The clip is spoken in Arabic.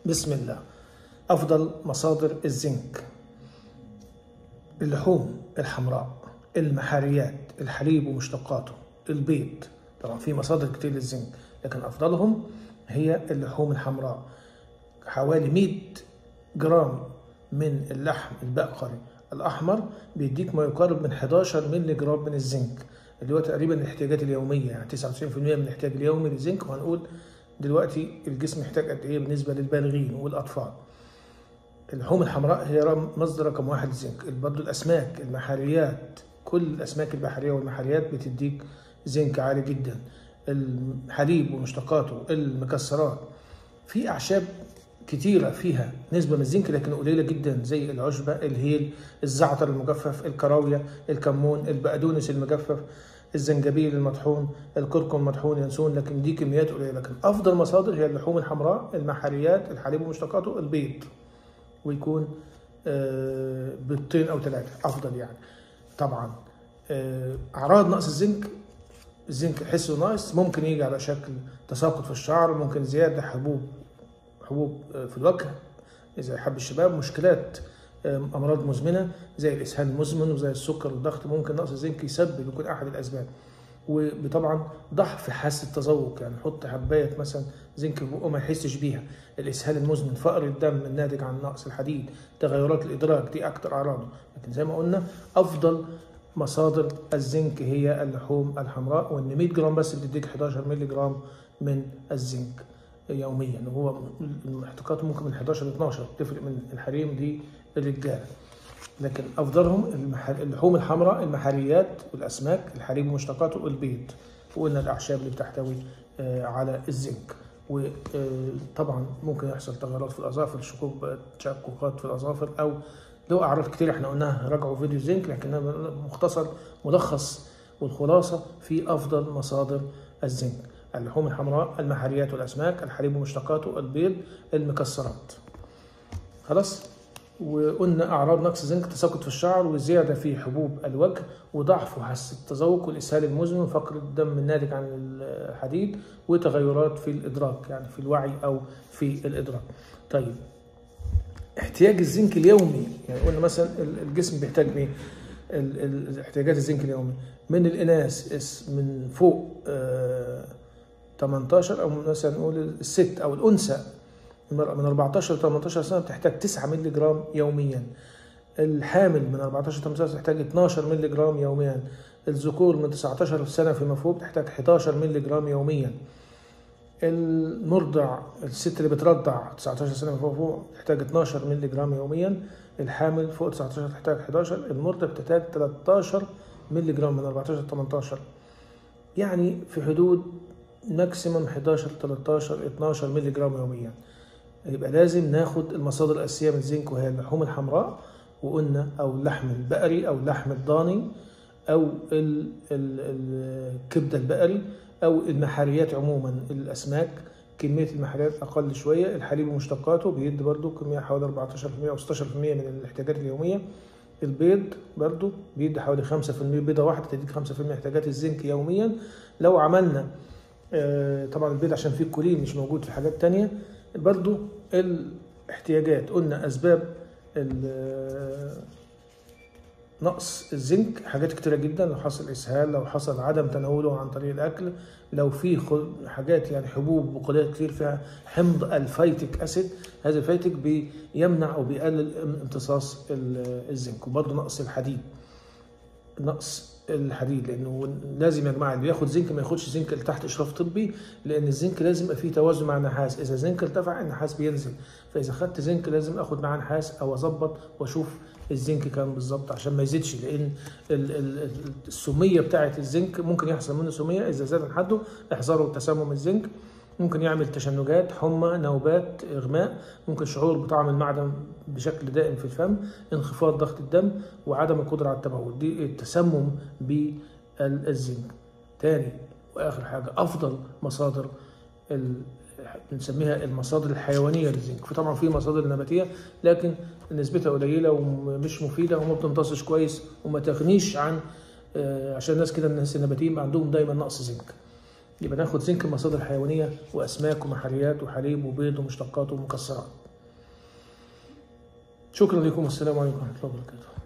بسم الله. أفضل مصادر الزنك: اللحوم الحمراء، المحاريات، الحليب ومشتقاته، البيض. طبعا في مصادر كتير للزنك، لكن أفضلهم هي اللحوم الحمراء. حوالي 100 جرام من اللحم البقري الأحمر بيديك ما يقارب من 11 مللي جرام من الزنك، اللي هو تقريبا الاحتياجات اليومية، يعني 99% من الاحتياج اليومي للزنك. وهنقول دلوقتي الجسم محتاج قد ايه بالنسبة للبالغين والأطفال. اللحوم الحمراء هي مصدر رقم 1 للزنك. برضه الأسماك، المحاريات، كل الأسماك البحرية والمحاريات بتديك زنك عالي جدا. الحليب ومشتقاته، المكسرات. في أعشاب كتيرة فيها نسبة من الزنك لكن قليلة جدا، زي العشبة، الهيل، الزعتر المجفف، الكراوية، الكمون، البقدونس المجفف، الزنجبيل المطحون، الكركم المطحون، ينسون، لكن دي كميات قليلة. لكن أفضل مصادر هي اللحوم الحمراء، المحاريات، الحليب ومشتقاته، البيض، ويكون بيضتين أو 3 أفضل يعني. طبعا أعراض نقص الزنك: الزنك حسه ناقص ممكن يجي على شكل تساقط في الشعر، ممكن زيادة حبوب في الوجه زي حب الشباب، مشكلات أمراض مزمنة زي الإسهال المزمن وزي السكر والضغط. ممكن نقص الزنك يسبب يكون أحد الأسباب. وطبعا ضعف حاسة التذوق، يعني حط حباية مثلا زنك في بقه ما يحسش بيها. الإسهال المزمن، فقر الدم الناتج عن نقص الحديد، تغيرات الإدراك، دي أكتر أعراضه. لكن زي ما قلنا أفضل مصادر الزنك هي اللحوم الحمراء، وإن 100 جرام بس بتديك 11 مللي جرام من الزنك يوميا. وهو الاحتقاقات ممكن من 11 ل 12، تفرق من الحريم دي الرجاله. لكن افضلهم اللحوم الحمراء، المحاريات والاسماك، الحليب ومشتقاته، البيض. وقلنا الاعشاب اللي بتحتوي على الزنك. وطبعا ممكن يحصل تغيرات في الاظافر، تشققات في الاظافر، او له اعراض كتير احنا قلناها. راجعوا فيديو الزنك، لكنها مختصر ملخص والخلاصه في افضل مصادر الزنك: اللحوم الحمراء، المحاريات والاسماك، الحليب ومشتقاته، البيض، المكسرات. خلاص. وقلنا اعراض نقص الزنك: تساقط في الشعر، وزياده في حبوب الوجه، وضعف وحاسه التذوق، والاسهال المزمن، وفقر الدم الناتج عن الحديد، وتغيرات في الادراك، يعني في الوعي او في الادراك. طيب، احتياج الزنك اليومي، يعني قلنا مثلا الجسم بيحتاج ايه؟ احتياجات الزنك اليومي من الاناث من فوق 18، او مثلا نقول الست او الانثى المرأة من 14 ل 18 سنة بتحتاج 9 مللي جرام يوميا. الحامل من 14 ل 18 تحتاج 12 مللي جرام يوميا. الذكور من 19 سنة فيما فوق تحتاج 11 مللي جرام يوميا. المرضع، الست اللي بترضع 19 سنة فيما فوق تحتاج 12 مللي جرام يوميا. الحامل فوق 19 تحتاج 11. المرضع بتحتاج 13 مللي جرام من 14 ل 18، يعني في حدود ماكسيمم 11 13 12 مللي جرام يوميا. يبقى لازم ناخد المصادر الأساسية من الزنك، وهي اللحوم الحمراء، وقلنا أو اللحم البقري أو اللحم الضاني أو الكبدة البقري أو المحاريات عموما، الأسماك كمية المحاريات أقل شوية. الحليب ومشتقاته بيدي برضو كمية حوالي 14% أو 16% من الاحتياجات اليومية. البيض برضو بيدي حوالي 5%، بيضة واحدة تديك 5% احتياجات الزنك يوميا. لو عملنا طبعا البيض عشان فيه الكولين مش موجود في حاجات تانية. برضو الاحتياجات قلنا أسباب نقص الزنك حاجات كتيرة جدا. لو حصل إسهال، لو حصل عدم تناوله عن طريق الأكل، لو في حاجات يعني حبوب وقوليات كتير فيها حمض الفيتيك أسيد، هذا الفيتيك بيمنع أو بيقلل امتصاص الزنك. وبرضو نقص الحديد، لانه لازم يا جماعه اللي بياخد زنك ما ياخدش زنك تحت اشراف طبي، لان الزنك لازم يبقى فيه توازن مع النحاس. اذا الزنك ارتفع النحاس بينزل، فاذا خدت زنك لازم اخد معاه نحاس او اظبط واشوف الزنك كام بالظبط عشان ما يزيدش، لان السميه بتاعه الزنك ممكن يحصل منه سميه اذا زاد عن حده. احذروا تسمم الزنك، ممكن يعمل تشنجات، حمى، نوبات، إغماء، ممكن شعور بطعم المعدن بشكل دائم في الفم، انخفاض ضغط الدم، وعدم القدرة على التبول. دي التسمم بالزنك. تاني وآخر حاجة، أفضل مصادر بنسميها المصادر الحيوانية للزنك. فطبعا في مصادر نباتية لكن نسبتها قليلة ومش مفيدة وما بتمتصش كويس وما تغنيش عن عشان الناس كده، الناس النباتيين عندهم دايما نقص زنك. يبقى ناخد زنك من مصادر حيوانية وأسماك ومحاريات وحليب وبيض ومشتقات ومكسرات. شكرا لكم والسلام عليكم ورحمة الله وبركاته.